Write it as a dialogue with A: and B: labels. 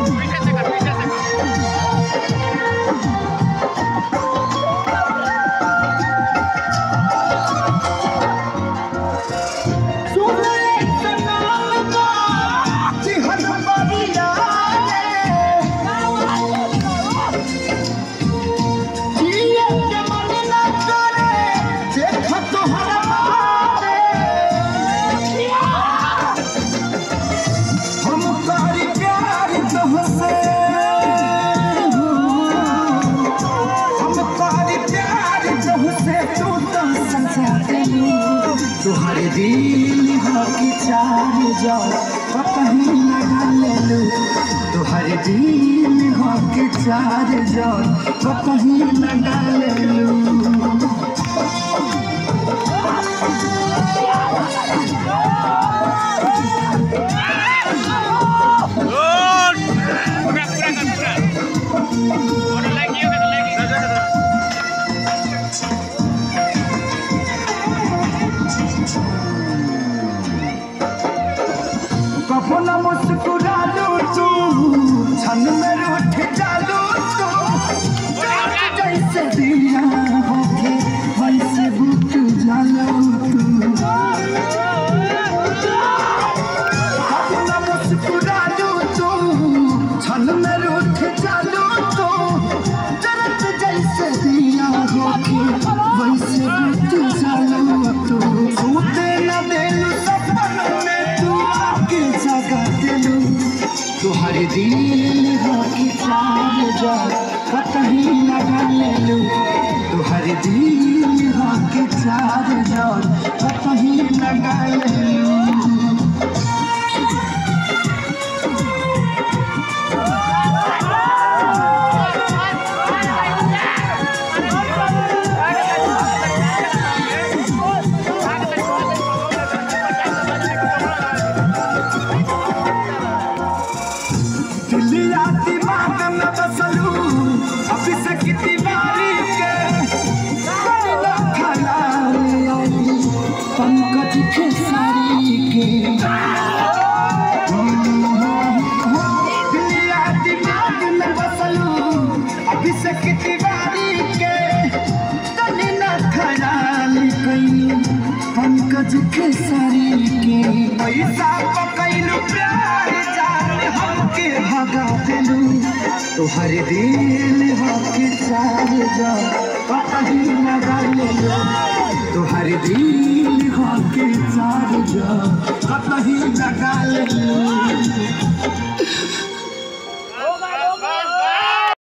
A: तुहरे दिल हो कि चार जाओ कहीं लगा ले लू तुहरे दिल हो कि चार जाओ कहीं लगा ले लू कफन मुस्कुरा लू तू छन में रूठ जालू तू जैसे दिया होके वैसे बुक जालू तू कफन मुस्कुरा लू तू छन में रूठ जालू तू जैसे दिया होके वैसे बुक जालू तू सूते न देलू सपन में तू आके जगा देलू तुहरे दिल हो कि चार जाओ कहीं लगा ले लू तुहरे दिल हो कि चार जाओ कहीं लगा ले लू दिलिया दिमाग में बसलू अभी से कितनी बारी के पंकज के सारी के दिलिया दिमाग में बसलू अभी से कितनी बारी के खयाली कई पंकज के सारी के पैसा पकैलू प्यार हमके भगा देलू तुहरे दिल हो कि चार जाओ कहीं लगा ले लू तुहरे दिल हो कि चार जाओ कहीं लगा ले लू